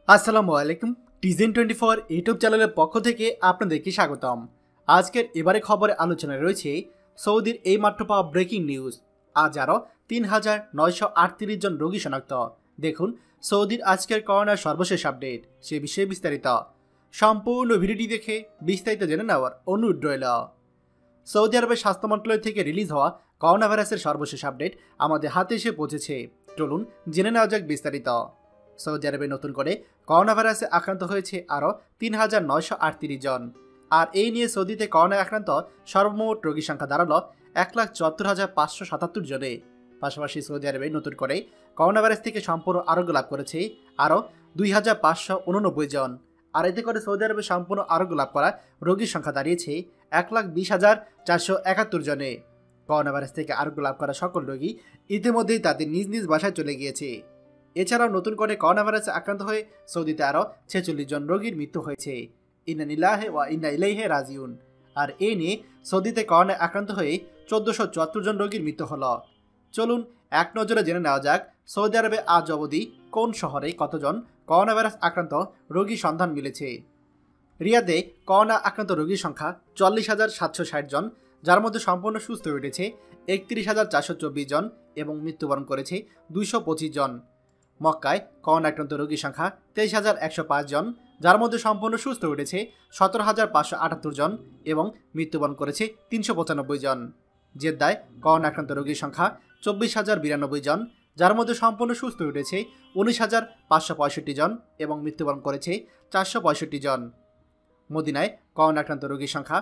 আসসালামু আলাইকুম। টিজেন 24 ইউটিউব চ্যানেলের পক্ষ থেকে আপনাদেরকে স্বাগতম। আজকের এবারে খবরে আলোচনায় রয়েছে সৌদির এইমাত্র পাওয়া ব্রেকিং নিউজ। আজ আরও ৩,৯৩৮ জন রোগী শনাক্ত। দেখুন সৌদির আজকের করোনার সর্বশেষ আপডেট, সে বিষয়ে বিস্তারিত। সম্পূর্ণ ভিডিওটি দেখে বিস্তারিত জেনে নেওয়ার অনুরোধ রইল। সৌদি আরবের স্বাস্থ্য মন্ত্রণালয় থেকে রিলিজ হওয়া করোনা ভাইরাসের সর্বশেষ আপডেট আমাদের হাতে এসে পৌঁছেছে। চলুন জেনে নেওয়া যাক বিস্তারিত। সৌদি আরবে নতুন করে করোনা ভাইরাসে আক্রান্ত হয়েছে আরও ৩,৯৩৮ জন। আর এই নিয়ে সৌদিতে করোনা আক্রান্ত সর্বমোট রোগীর সংখ্যা দাঁড়ালো ১,৭৪,৫৭৭ জনে। পাশাপাশি সৌদি আরবে নতুন করে করোনা ভাইরাস থেকে সম্পূর্ণ আরোগ্য লাভ করেছে আরও ২,৫৮৯ জন। আর এতে করে সৌদি আরবে সম্পূর্ণ আরোগ্য লাভ করা রোগীর সংখ্যা দাঁড়িয়েছে ১,২০,৪৭১ জনে। করোনা ভাইরাস থেকে আরোগ্য লাভ করা সকল রোগী ইতিমধ্যেই তাদের নিজ নিজ বাসায় চলে গিয়েছে। এছাড়াও নতুন করে করোনা ভাইরাসে আক্রান্ত হয়ে সৌদিতে আরও ৪৬ জন রোগীর মৃত্যু হয়েছে। ইন্না লিল্লাহি ওয়া ইন্না ইলাইহি রাজিউন। আর এ নিয়ে সৌদিতে করোনায় আক্রান্ত হয়ে ১৪৭৪ জন রোগীর মৃত্যু হলো। চলুন এক নজরে জেনে নেওয়া যাক সৌদি আরবে আজ অবধি কোন শহরে কতজন করোনা ভাইরাস আক্রান্ত রোগীর সন্ধান মিলেছে। রিয়াদে করোনা আক্রান্ত রোগীর সংখ্যা ৪০,৭৬০ জন, যার মধ্যে সম্পূর্ণ সুস্থ হয়ে উঠেছে ৩১,৪২৪ জন এবং মৃত্যুবরণ করেছে ২২৫ জন। মক্কায় করোনা আক্রান্ত রোগীর সংখ্যা ২৩,১০৫ জন, যার মধ্যে সম্পূর্ণ সুস্থ উঠেছে ১৭,৫৭৮ জন এবং মৃত্যুবরণ করেছে ৩৯৫ জন। জেদ্দায় করোনা আক্রান্ত রোগীর সংখ্যা ২৪,০৯২ জন, যার মধ্যে সম্পূর্ণ সুস্থ উঠেছে ১৯,৫৬৫ জন এবং মৃত্যুবরণ করেছে ৪৬৫ জন। মদিনায় করোনা আক্রান্ত রোগীর সংখ্যা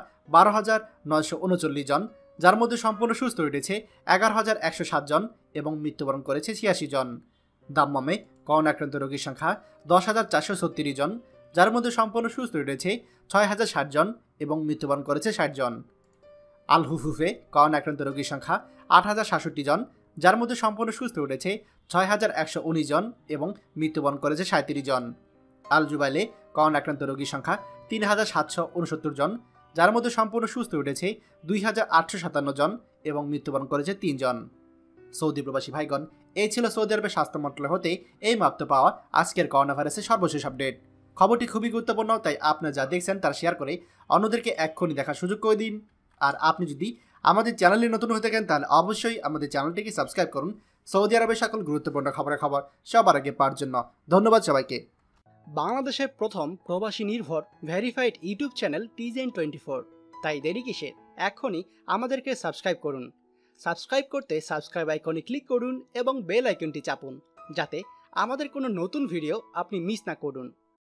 ১২,৯৩৯ জন, যার মধ্যে সম্পূর্ণ সুস্থ উঠেছে ১১,১০৭ জন এবং মৃত্যুবরণ করেছে ৮৬ জন। দাম্মামে করোনা আক্রান্ত রোগীর সংখ্যা ১০,৪৩৬ জন, যার মধ্যে সম্পূর্ণ সুস্থ উঠেছে ৬,০৬০ জন এবং মৃত্যুবরণ করেছে ৬০ জন। আল হুফুফে করোনা আক্রান্ত রোগীর সংখ্যা ৮,০৬৭ জন, যার মধ্যে সম্পূর্ণ সুস্থ উঠেছে ৬,১১৯ জন এবং মৃত্যুবরণ করেছে ৩৭ জন। আল জুবাইলে করোনা আক্রান্ত রোগীর সংখ্যা ৩,৭৬৯ জন, যার মধ্যে সম্পূর্ণ সুস্থ উঠেছে ২,৮৫৭ জন এবং মৃত্যুবরণ করেছে ৩ জন। সৌদি প্রবাসী ভাইগণ, এই ছিল সৌদি আরবের স্বাস্থ্য মন্ত্রণালয় হতে এই মাত্র পাওয়া আজকের করোনা ভাইরাসের সর্বশেষ আপডেট। খবরটি খুবই গুরুত্বপূর্ণ, তাই আপনারা যা দেখছেন তার শেয়ার করে অন্যদেরকে এক্ষুনি দেখার সুযোগ করে দিন। আর আপনি যদি আমাদের চ্যানেলে নতুন হয়ে থাকেন তাহলে অবশ্যই আমাদের চ্যানেলটিকে সাবস্ক্রাইব করুন সৌদি আরবের সকল গুরুত্বপূর্ণ খবর সবার আগে পাওয়ার জন্য। ধন্যবাদ সবাইকে। বাংলাদেশের প্রথম প্রবাসী নির্ভর ভেরিফাইড ইউটিউব চ্যানেল টিজেন 24, তাই দেরি কিসের, এখনই আমাদেরকে সাবস্ক্রাইব করুন। সাবস্ক্রাইব করতে সাবস্ক্রাইব আইকনে ক্লিক করুন এবং বেল আইকনটি চাপুন, যাতে আমাদের কোনো নতুন ভিডিও আপনি মিস না করুন।